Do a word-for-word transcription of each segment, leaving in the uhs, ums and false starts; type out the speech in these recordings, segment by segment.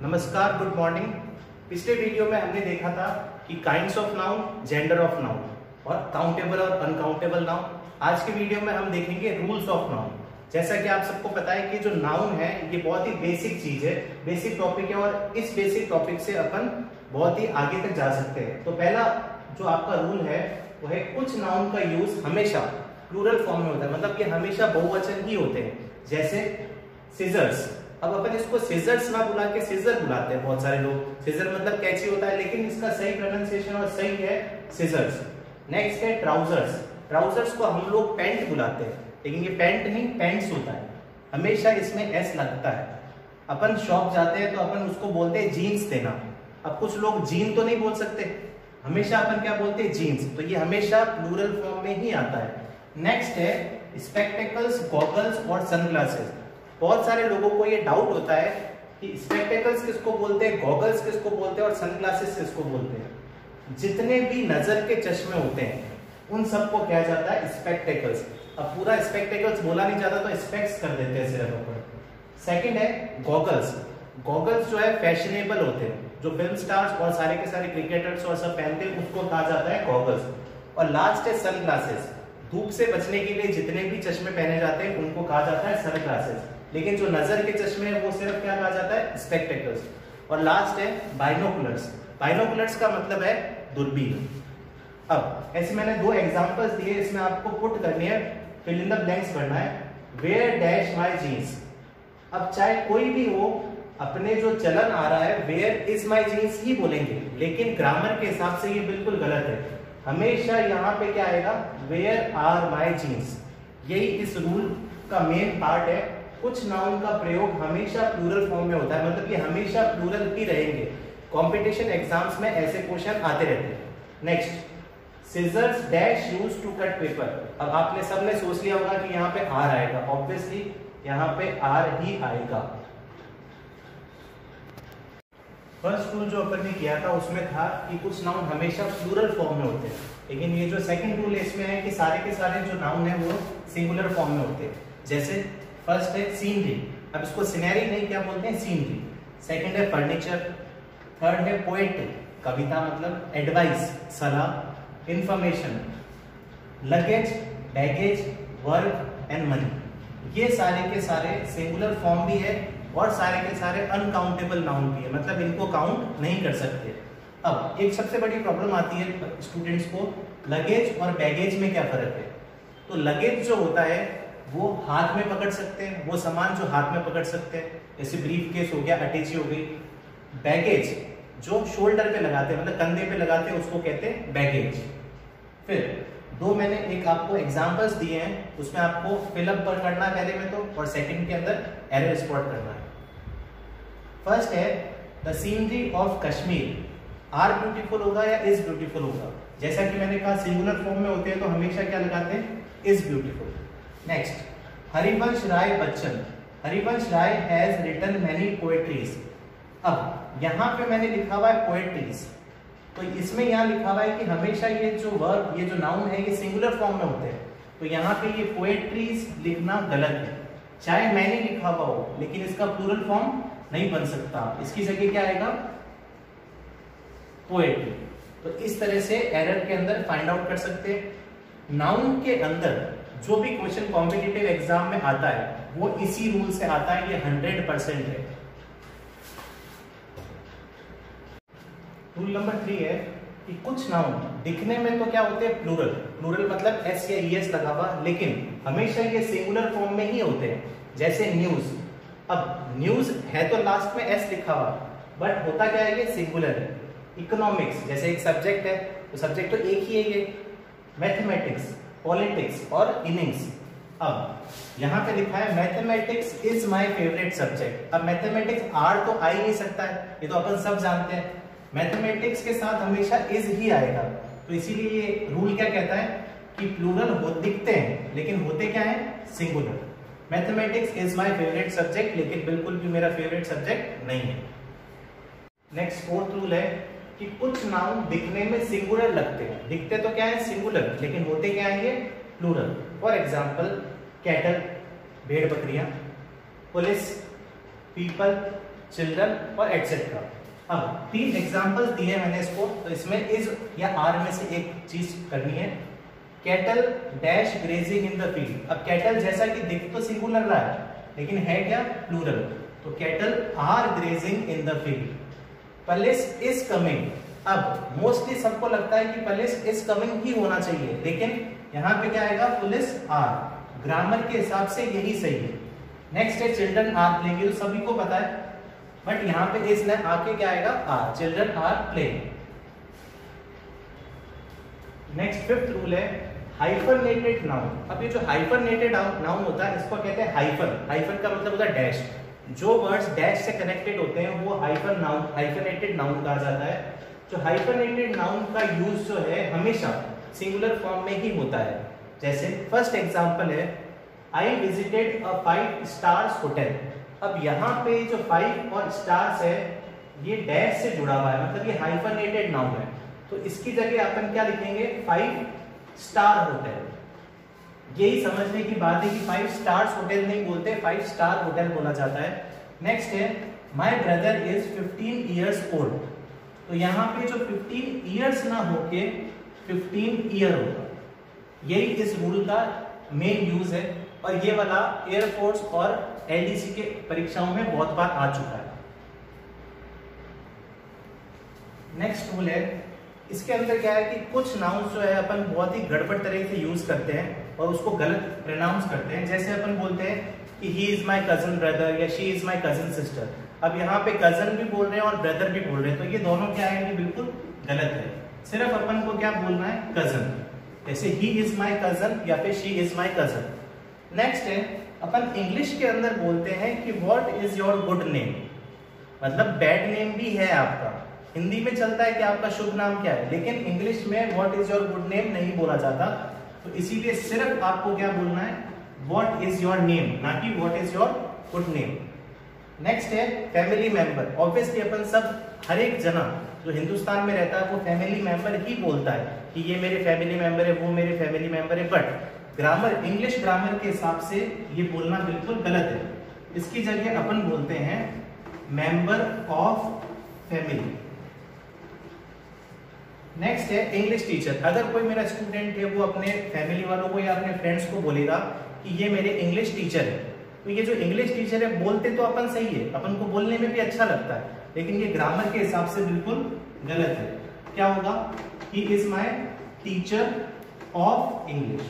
नमस्कार, good morning. पिछले video में हमने देखा था कि kinds of noun, gender of noun और काउंटेबल और अनकाउंटेबल नाउन। आज के वीडियो में हम देखेंगे रूल्स ऑफ नाउन। जैसा कि आप सबको पता है कि जो नाउन है ये बहुत ही बेसिक चीज है, बेसिक टॉपिक है और इस बेसिक टॉपिक से अपन बहुत ही आगे तक जा सकते हैं। तो पहला जो आपका रूल है वो है कुछ नाउन का यूज हमेशा प्लूरल फॉर्म में होता है, मतलब कि हमेशा बहुवचन ही होते हैं। जैसे सिजर्स, अब अपन इसको सिजर्स ना बुला के सिजर बुलाते हैं बहुत सारे लोग। सिजर मतलब कैंची होता है, लेकिन इसका सही प्रोनाउंसिएशन और सही है सिजर्स। नेक्स्ट है ट्राउजर्स। ट्राउजर्स को हम लोग पैंट बुलाते हैं, लेकिन ये पैंट नहीं पैंट्स होता है, हमेशा इसमें एस लगता है। अपन शॉप जाते हैं तो अपन उसको बोलते हैं जीन्स देना। अब कुछ लोग जीन तो नहीं बोल सकते, हमेशा अपन क्या बोलते हैं जीन्स, तो ये हमेशा प्लूरल फॉर्म में ही आता है। नेक्स्ट है स्पेक्टेकल्स, गॉगल्स और सनग्लासेस। बहुत सारे लोगों को ये डाउट होता है कि स्पेक्टेकल्स किसको बोलते हैं, गॉगल्स किसको बोलते हैं और सनग्लासेस किसको बोलते हैं। जितने भी नजर के चश्मे होते हैं उन सबको क्या जाता है स्पेक्टेकल्स। अब पूरा स्पेक्टेकल्स बोला नहीं जाता तो स्पेक्स कर देते हैं सिर्फ ऊपर। सेकंड है गॉगल्स। गॉगल्स जो है फैशनेबल होते हैं, जो फिल्म स्टार्स और सारे के सारे क्रिकेटर्स और सब पहनते हैं, उसको कहा जाता है गॉगल्स। और लास्ट है सनग्लासेस। धूप से बचने के लिए जितने भी चश्मे पहने जाते हैं उनको कहा जाता है सनग्लासेस, लेकिन जो नजर के चश्मे हैं वो सिर्फ क्या कहा जाता है स्पेक्टेकल्स। और लास्ट है बाइनोकुलर्स। बाइनोकुलर्स का मतलब है दूरबीन। अब ऐसे मैंने दो एग्जांपल्स दिए, इसमें आपको पुट करनी है, फिल इन द ब्लैंक्स भरना है। Where dash my jeans. अब चाहे कोई भी हो, अपने जो चलन आ रहा है वेयर इज माय जीन्स ही बोलेंगे, लेकिन ग्रामर के हिसाब से ये बिल्कुल गलत है। हमेशा यहाँ पे क्या आएगा, वेयर आर माय जीन्स। यही इस रूल का मेन पार्ट है। कुछ नाउन का प्रयोग हमेशा प्लूरल फॉर्म में होता है, मतलब कि हमेशा प्लूरल ही रहेंगे। कंपटीशन एग्जाम्स में ऐसे क्वेश्चन आते रहते हैं। Next, scissors dash use to cut paper. अब आपने सबने सोच लिया होगा कि यहाँ पे आर आएगा, ऑब्वियसली यहाँ पे आर ही आएगा। फर्स्ट रूल जो अपन ने किया था उसमें था कि कुछ नाउन हमेशा प्लूरल फॉर्म में होते हैं, लेकिन ये जो सेकंड रूल है इसमें है कि सारे के सारे जो नाउन है वो सिंगुलर फॉर्म में होते हैं। जैसे फर्स्ट है सीनरी, अब इसको सिनेरी नहीं क्या बोलते हैं, सीनरी। सेकंड है फर्नीचर। थर्ड है पोएट्री, कविता मतलब एडवाइस, सलाह, information. Luggage, baggage, work and money. ये सारे के सारे सिंगुलर फॉर्म भी है और सारे के सारे अनकाउंटेबल नाउन भी है, मतलब इनको काउंट नहीं कर सकते। अब एक सबसे बड़ी प्रॉब्लम आती है स्टूडेंट्स को, लगेज और बैगेज में क्या फर्क है। तो लगेज जो होता है वो हाथ में पकड़ सकते हैं, वो सामान जो हाथ में पकड़ सकते हैं, जैसे ब्रीफ केस हो गया, अटैची हो गई। बैगेज जो शोल्डर पे लगाते हैं, मतलब कंधे पे लगाते हैं, उसको कहते हैं बैगेज। फिर दो मैंने एक आपको एग्जांपल्स दिए हैं, उसमें आपको फिलअप पर करना है पहले में तो, और सेकंड के अंदर एरर स्पॉट करना है। फर्स्ट है the scenery of Kashmir. Are beautiful होगा या इज ब्यूटीफुल होगा। जैसा कि मैंने कहा सिंगुलर फॉर्म में होते हैं तो हमेशा क्या लगाते हैं, is beautiful. Next, Harivansh Rai Bachchan. Harivansh Rai has written many poetries. अब यहाँ पे मैंने लिखा हुआ है पोएट्रीज, तो इसमें यहाँ लिखा हुआ है कि हमेशा ये जो वर्ब, ये जो नाउन है ये सिंगुलर फॉर्म में होते हैं, तो यहाँ पे ये पोएट्रीज लिखना गलत है। चाहे मैंने लिखा हुआ हो, लेकिन इसका प्लूरल फॉर्म नहीं बन सकता, इसकी जगह क्या आएगा, पोएट्री। तो इस तरह से एरर के अंदर फाइंड आउट कर सकते हैं। नाउन के अंदर जो भी क्वेश्चन कॉम्पिटिटिव एग्जाम में आता है वो इसी रूल से आता है, ये हंड्रेड परसेंट है। रूल नंबर थ्री है कि कुछ नाउन दिखने में तो क्या होते हैं प्लूरल, प्लूरल मतलब एस या ई एस लगा हुआ, लेकिन हमेशा ये सिंगुलर फॉर्म में ही होते हैं। जैसे न्यूज, अब न्यूज है तो लास्ट में एस लिखा हुआ, बट होता क्या है, ये सिंगुलर है। इकोनॉमिक्स जैसे एक सब्जेक्ट है, तो सब्जेक्ट तो एक ही है ये। मैथमेटिक्स, पॉलिटिक्स और इनिंग्स। अब यहाँ पे लिखा है mathematics is my favourite subject. अब मैथमेटिक्स आर तो आ ही नहीं सकता है, ये तो अपन सब जानते हैं। मैथमेटिक्स के साथ हमेशा इज ही आएगा, तो इसीलिए ये रूल क्या कहता है कि प्लूरल हो दिखते हैं लेकिन होते क्या है, singular. Mathematics is my favourite subject, लेकिन बिल्कुल भी मेरा फेवरेट सब्जेक्ट नहीं है। नेक्स्ट फोर्थ रूल है कि कुछ नाउन दिखने में सिंगुलर लगते हैं, दिखते तो क्या है सिंगुलर, लेकिन होते क्या है ये प्लूरल। फॉर एग्जांपल कैटल, भेड़ बकरियां, पुलिस, पीपल, चिल्ड्रन और एटसेट्रा। अब तीन एग्जांपल्स दिए मैंने इसको, तो इसमें इज या आर में से एक चीज करनी है। Cattle dash grazing in the field. अब कैटल जैसा कि दिख तो सिंगुलर रहा है लेकिन है क्या, प्लूरल। तो cattle are grazing in the field. Police is coming. अब मोस्टली सबको लगता है कि पुलिस इज कमिंग ही होना चाहिए, लेकिन यहाँ पे क्या आएगा, पुलिस आर। ग्रामर के हिसाब से यही सही है। नेक्स्ट है चिल्ड्रन आर प्लेइंग, तो सभी को पता है, बट यहाँ पे इसने आके क्या आएगा, are. Children are playing. Next fifth rule है हाइफरनेटेड नाउन। अब ये जो हाइफरनेटेड नाउन होता है इसको कहते हैं हाइफन। हाइफन का मतलब होता है डैश। जो वर्ड्स डैश से कनेक्टेड होते हैं वो हाइफन नाउन, हाइफरनेटेड नाउन कहा जाता है। जो हाइफरनेटेड नाउन का यूज जो है हमेशा सिंगुलर फॉर्म में ही होता है। जैसे फर्स्ट एग्जांपल है I visited a five stars hotel. अब यहाँ पे जो फाइव और स्टार्स है ये डैश से जुड़ा हुआ है, मतलब ये हाइफरनेटेड नाउन है। तो इसकी जगह अपन क्या लिखेंगे, फाइव स्टार होटल। यही समझने की बात है कि फाइव स्टार्स होटल नहीं बोलते, फाइव स्टार होटल बोला जाता है। नेक्स्ट है my brother is fifteen years old. तो यहाँ पे जो फिफ्टीन इयर्स ना होके फिफ्टीन ईयर होगा। यही इस रूल का मेन यूज है और ये वाला एयरफोर्स और एलडीसी के परीक्षाओं में बहुत बार आ चुका है। नेक्स्ट रूल है, इसके अंदर क्या है कि कुछ नाउन्स जो है अपन बहुत ही गड़बड़ तरह से यूज करते हैं और उसको गलत प्रोनाउंस करते हैं। जैसे अपन बोलते हैं कि he is my cousin brother या she is my cousin sister. अब यहाँ पे कजन भी बोल रहे हैं और ब्रदर भी बोल रहे हैं, तो ये दोनों क्या है, ये बिल्कुल गलत है। सिर्फ अपन को क्या बोलना है, कजन। जैसे ही इज माय कजन या फिर she is my cousin. Next है अपन इंग्लिश के अंदर बोलते हैं कि what is your good name, मतलब बैड नेम भी है आपका। हिंदी में चलता है कि आपका शुभ नाम क्या है, लेकिन इंग्लिश में what is your good name नहीं बोला जाता। तो इसीलिए सिर्फ आपको क्या बोलना है, व्हाट इज योर नेम, ना कि what is your good name. Next है फैमिली मेंबर। ऑब्वियसली अपन सब, हर एक जना जो हिंदुस्तान में रहता है वो फैमिली मेंबर ही बोलता है कि ये मेरे फैमिली मेंबर है, वो मेरे फैमिली मेंबर है। बट ग्रामर, इंग्लिश ग्रामर के हिसाब से ये बोलना बिल्कुल गलत है। इसकी जगह अपन बोलते हैं मेंबर ऑफ फैमिली। नेक्स्ट है इंग्लिश टीचर। अगर कोई मेरा स्टूडेंट है वो अपने फैमिली वालों को या अपने फ्रेंड्स को बोलेगा कि ये मेरे इंग्लिश टीचर है, तो ये जो इंग्लिश टीचर है बोलते तो अपन सही है, अपन को बोलने में भी अच्छा लगता है, लेकिन ये ग्रामर के हिसाब से बिल्कुल गलत है। क्या होगा, he is my teacher of English.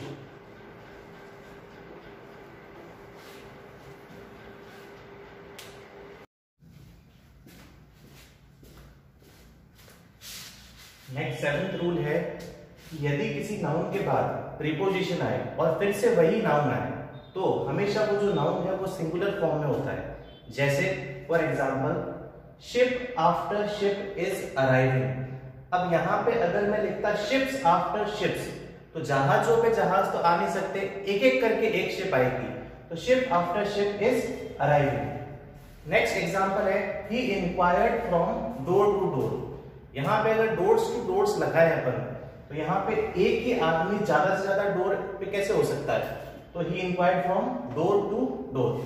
Next seventh rule है कि यदि किसी नाउन के बाद प्रीपोजिशन आए और फिर से वही नाउन आए तो हमेशा वो जो नाउन है वो सिंगुलर फॉर्म में होता है। जैसे for example ship after ship is arriving. अब यहाँ पे अगर मैं लिखता शिप्स आफ्टर शिप्स तो जहाजों पे जहाज तो आ नहीं सकते, एक एक करके एक शिप आएगी। तो ship after ship is arriving. Next example है he inquired from door to door. यहाँ पे अगर डोर्स टू डोर्स लगाए अपन तो यहाँ पे एक ही आदमी ज्यादा से ज्यादा डोर पे कैसे हो सकता है, तो he inquired from door to door.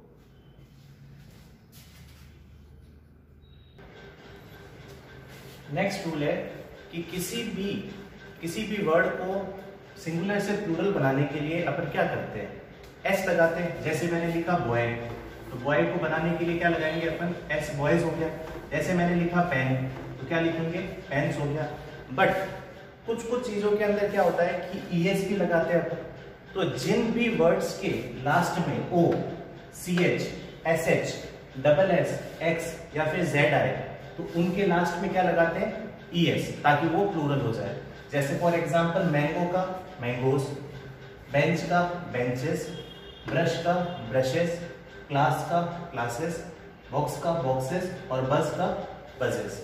Next rule है कि किसी भी किसी भी वर्ड को सिंगुलर से प्लूरल बनाने के लिए अपन क्या करते हैं, एस लगाते हैं। जैसे मैंने लिखा बॉय, तो बॉय को बनाने के लिए क्या लगाएंगे अपन, एस, बॉयज हो गया। जैसे मैंने लिखा पेन, तो क्या लिखेंगे, पेन्स हो गया। बट कुछ कुछ चीजों के अंदर क्या होता है कि ईएस भी लगाते हैं अपन। तो जिन भी वर्ड्स के लास्ट में O, C H, S H, double S, X या फिर जेड आए तो उनके लास्ट में क्या लगाते हैं, ईएस, ताकि वो प्लूरल हो जाए। जैसे फॉर एग्जांपल मैंगो का मैंगोस, बेंच का बेंचेस, ब्रश का ब्रशेस, क्लास का क्लासेस, बॉक्स का बॉक्सेस और बस का बजेस।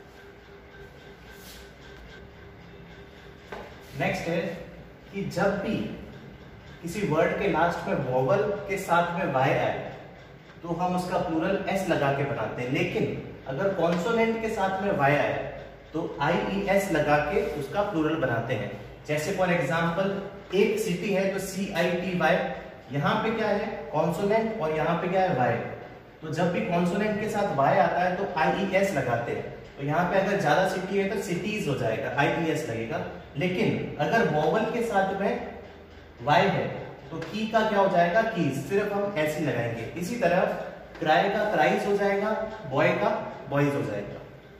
नेक्स्ट है कि जब भी किसी वर्ड के लास्ट में वोवल के साथ में वाई आए तो हम उसका प्लूरल एस लगा के बनाते हैं, लेकिन अगर कॉन्सोनेंट के साथ में वाई आए तो आई ई एस लगा के उसका प्लूरल बनाते हैं। जैसे फॉर एग्जांपल एक सिटी है तो सी आई टी वाई, यहाँ पे क्या है कॉन्सोनेंट और यहाँ पे क्या है वाई। तो जब भी कॉन्सोनेंट के साथ वाई आता है तो आई ई एस लगाते हैं। तो यहाँ पे अगर ज्यादा सिटी है तो सिटीज हो जाएगा, आई ई एस लगेगा। लेकिन अगर वॉवल के साथ में वाई है तो की का क्या हो जाएगा, कीज, सिर्फ हम ऐसे ही लगाएंगे। इसी तरह क्राई का क्राइज हो जाएगा, बॉय का बॉयज हो जाएगा।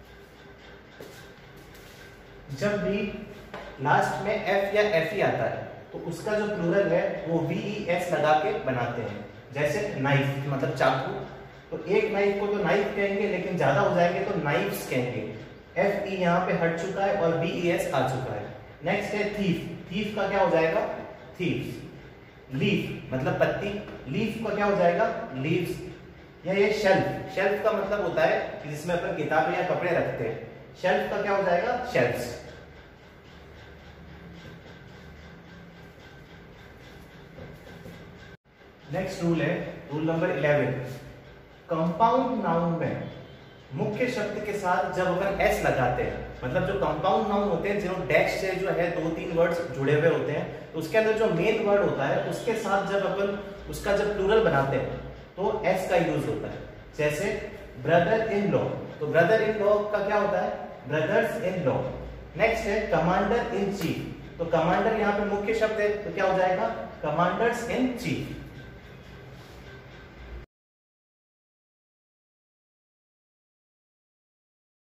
जब भी लास्ट में एफ या एफ ई आता है तो उसका जो प्लूरल है वो वी ई एस लगा के बनाते हैं। जैसे नाइफ मतलब चाकू, तो एक नाइफ को तो नाइफ कहेंगे, लेकिन ज्यादा हो जाएंगे तो नाइफ्स कहेंगे। एफ ई यहाँ पे हट चुका है और वी ई एस आ चुका है। नेक्स्ट है थीफ, थीफ का क्या हो जाएगा, थीव्स। लीफ मतलब पत्ती, लीफ का क्या हो जाएगा, लीव्स। या ये शेल्फ, शेल्फ का मतलब होता है कि जिसमें अपन किताबें या कपड़े रखते हैं। शेल्फ का क्या हो जाएगा, शेल्फ्स। नेक्स्ट रूल है rule number eleven. Compound noun में मुख्य शब्द के साथ जब अपन एस लगाते हैं, मतलब जो कंपाउंड नाउन होते हैं जिन्होंने डैश से जो है दो तीन वर्ड्स जुड़े हुए होते हैं, तो उसके अंदर जो मेन वर्ड होता है उसके साथ जब अपन उसका जब प्लूरल बनाते हैं तो एस का यूज होता है। जैसे ब्रदर इन लॉ, तो ब्रदर इन लॉ का क्या होता है, ब्रदर्स इन लॉ। नेक्स्ट है कमांडर इन चीफ, तो कमांडर यहाँ पे मुख्य शब्द है तो क्या हो जाएगा, कमांडर्स इन चीफ।